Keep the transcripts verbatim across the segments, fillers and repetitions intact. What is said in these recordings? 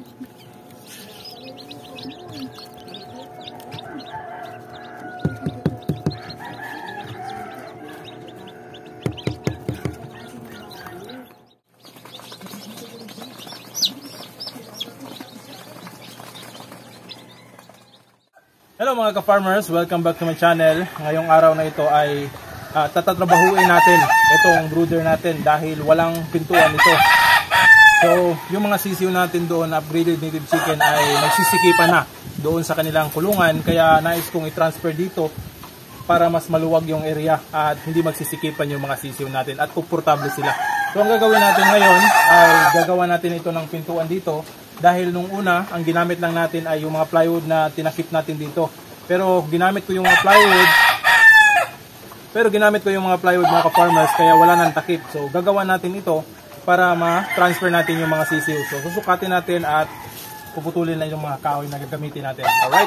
Hello mga ka-farmers, welcome back to my channel. Ngayong araw na ito ay uh, tatatrabahuin natin itong brooder natin dahil walang pintuan ito. So yung mga sisiw natin doon, upgraded native chicken, ay nagsisikipan na doon sa kanilang kulungan. Kaya nais kong i-transfer dito para mas maluwag yung area at hindi magsisikipan yung mga sisiw natin at komportable sila. So ang gagawin natin ngayon ay gagawa natin ito ng pintuan dito. Dahil nung una, ang ginamit lang natin ay yung mga plywood na tinakip natin dito. Pero ginamit ko yung mga plywood, pero ginamit ko yung mga plywood mga ka-farmers, kaya wala nang takip. So gagawa natin ito para ma-transfer natin yung mga sisiw. So susukatin natin at puputulin lang yung mga kahoy na gagamitin natin. Alright?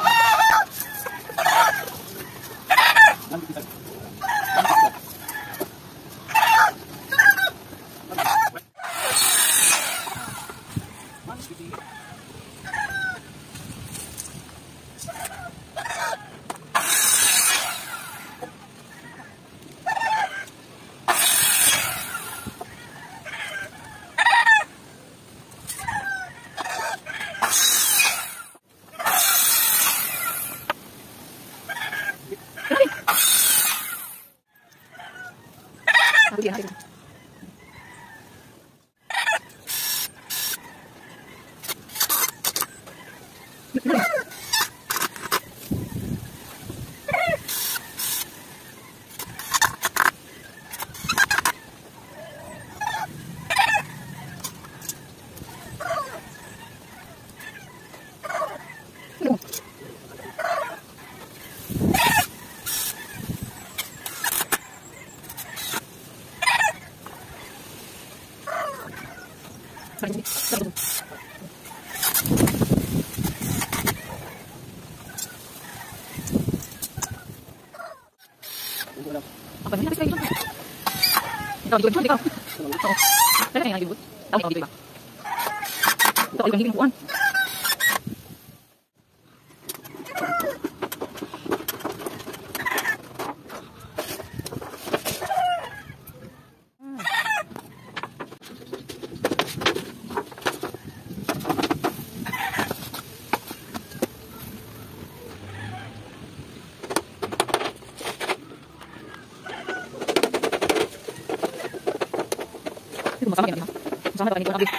Masama yan, masama tayo nito.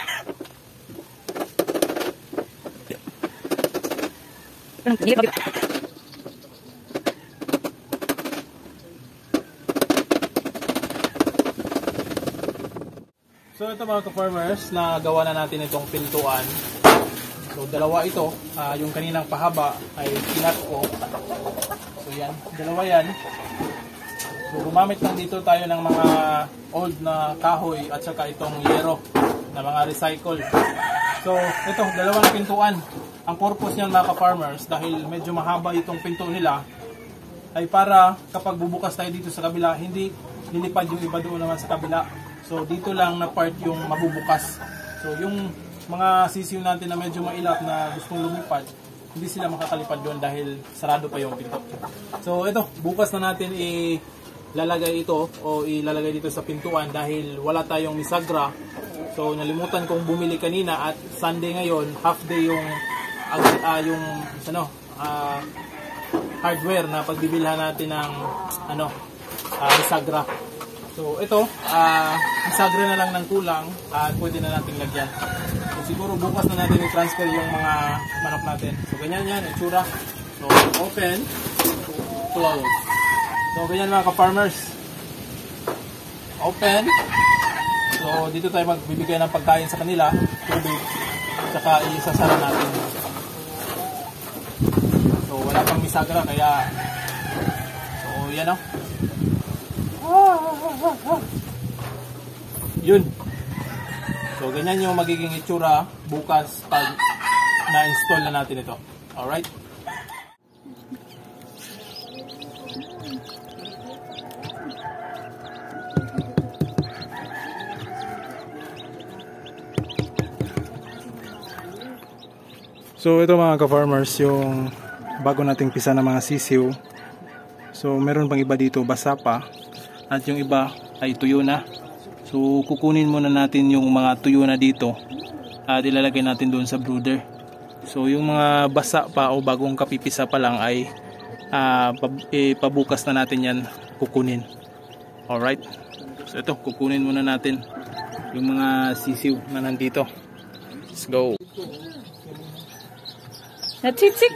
So ito mga ka-farmers, nagawa na natin itong pintuan. So dalawa ito, uh, yung kaninang pahaba ay kinat ko. So yan, dalawa yan. So gumamit lang dito tayo ng mga old na kahoy at saka itong yero na mga recycle. So ito, dalawang pintuan. Ang purpose niyan mga ka-farmers, dahil medyo mahaba itong pinto nila, ay para kapag bubukas tayo dito sa kabila, hindi lilipad yung iba doon naman sa kabila. So dito lang na part yung mabubukas. So yung mga sisiw natin na medyo mailap na gustong lumipad, hindi sila makakalipad doon dahil sarado pa yung pinto. So ito, bukas na natin i lalagay ito o ilalagay dito sa pintuan dahil wala tayong misagra. So nalimutan kong bumili kanina at Sunday ngayon, half day yung uh, yung ano uh, hardware na pagbibilhan natin ng ano uh, misagra. So ito, uh, misagra na lang ng kulang at pwede na natin lagyan. So siguro bukas na natin i-transfer yung mga manok natin. So ganyan yan, itsura. So open, close. So ganyan mga ka-farmers. Open. So dito tayo magbibigay ng pagkain sa kanila, tubig, saka isasara natin. So wala pang misagra kaya so yan o. Yun. So ganyan yung magiging itsura bukas pag na-install na natin ito. Alright? So ito mga ka-farmers, yung bago nating pisa ng mga sisiw. So meron pang iba dito basa pa, at yung iba ay tuyo na. So kukunin muna natin yung mga tuyo na dito at ilalagay natin doon sa brooder. So yung mga basa pa o bagong kapipisa pa lang ay uh, pabukas na natin yan kukunin. Alright, so ito kukunin muna natin yung mga sisiw na nandito. Let's go. Natitsik.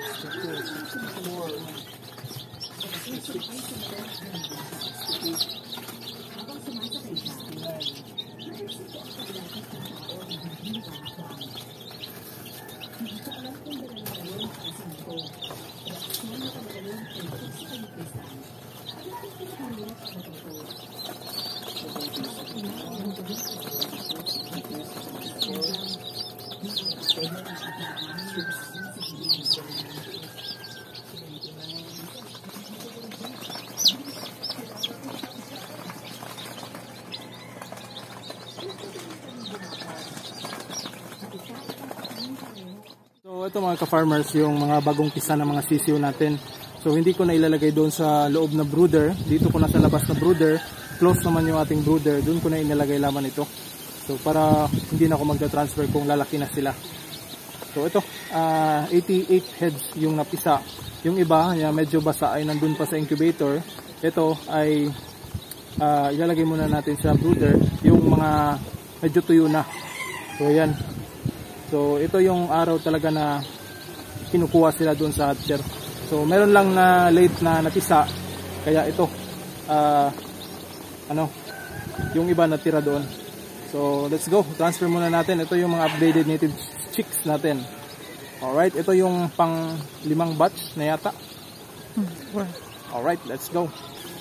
So ito mga ka-farmers, yung mga bagong pisa ng mga sisiw natin. So hindi ko na ilalagay doon sa loob na brooder. Dito ko na sa labas na brooder. Close naman yung ating brooder. Doon ko na inilagay laman ito. So para hindi na ako magta-transfer kung lalaki na sila. So ito, uh, eighty-eight heads yung napisa. Yung iba, yung medyo basa ay nandun pa sa incubator. Ito ay uh, ilalagay muna natin sa brooder. Yung mga medyo tuyo na. So yan. So ito yung araw talaga na kinukuha sila doon sa hatcher. So meron lang na late na napisa, kaya ito uh, ano, yung iba natira doon. So let's go, transfer muna natin. Ito yung mga updated native chicks natin. Alright, ito yung pang limang batch na yata. Alright, let's go.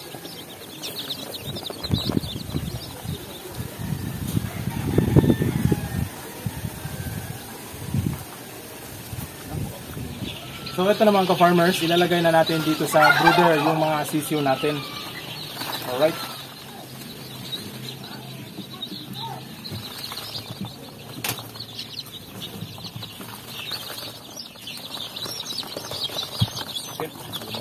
So ito naman ka-farmers, ilalagay na natin dito sa brooder yung mga sisiw natin. Alright. Okay.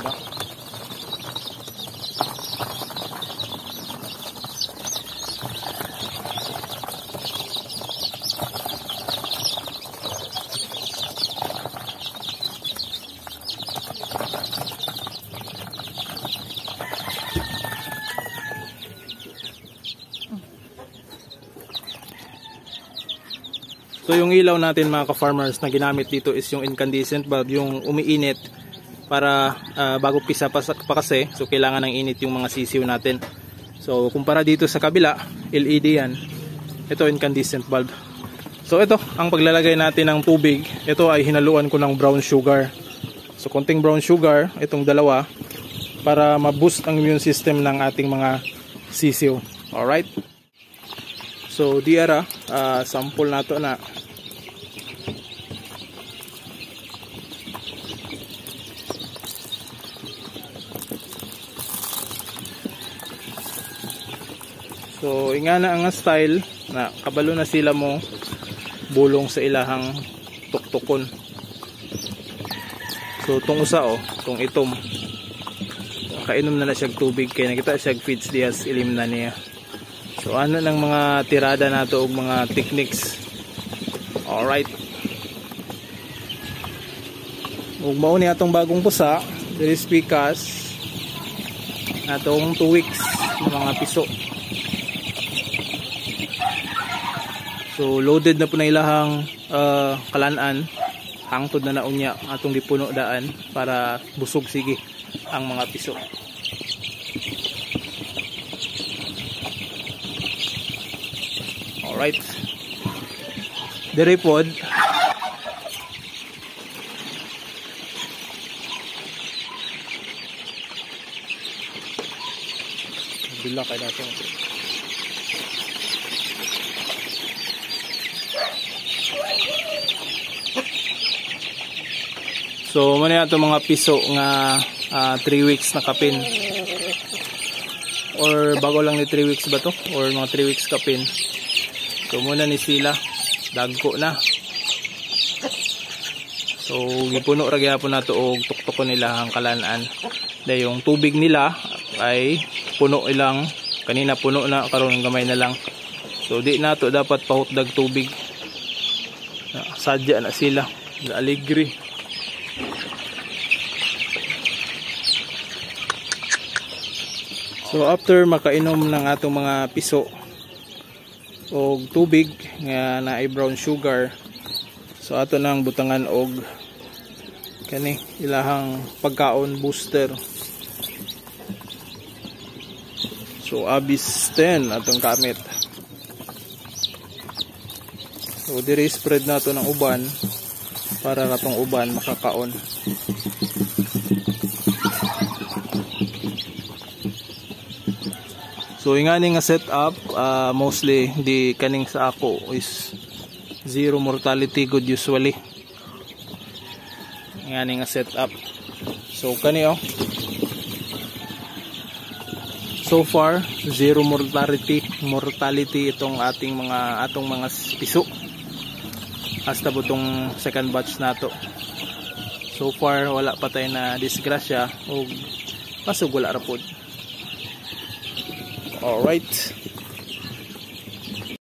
So yung ilaw natin mga ka-farmers na ginamit dito is yung incandescent bulb, yung umiinit para uh, bago pisa pa, pa kasi, so kailangan ng init yung mga sisiw natin. So kumpara dito sa kabila, L E D yan, ito incandescent bulb. So ito, ang paglalagay natin ng tubig, ito ay hinaluan ko ng brown sugar. So konting brown sugar, itong dalawa, para ma-boost ang immune system ng ating mga sisiw. Alright. So diara, uh, sample na to na. So ingana ang style na kabalo na sila mo bulong sa ilahang tuktukon. So tong usa oh, tong itom, kainom na na siya tubig kaya nakita siya feeds dias ilim na niya. So ano ng mga tirada nato og mga techniques. Alright. Ug mao ni atong bagong pusa, diri is pikas atong two weeks mga piso. So loaded na po na ilahang uh, kalanan, hangtod na naunya atong gipuno daan para busog sige ang mga piso. Alright. Dere pod bila kay natin. So muna yato mga piso nga uh, three weeks na kapin, or bago lang ni three weeks ba to, or mga three weeks kapin. So muna ni sila dagko na. So gipuno ra gyapon nato og tuktok nila ang kalan-an. Dahil yung tubig nila ay puno ilang, kanina puno na, karon gamay na lang. So di nato dapat pahutdag tubig. Sadya na sila, aligri. So after makainom ng atong mga piso og tubig nga naay brown sugar, so ato nang butangan og kani ilahang pagkaon booster. So Abis ten atong gamit. So dire spread nato ng uban para katong uban makakaon. So ingani nga setup, uh, mostly di kaning sa ako is zero mortality good usually. Ingani nga setup. So kani oh. So far zero mortality mortality itong ating mga atong mga piso. Hasta butong second batch nato. So far wala pa tayo na disgrasya o pasug wala ra pod. All right.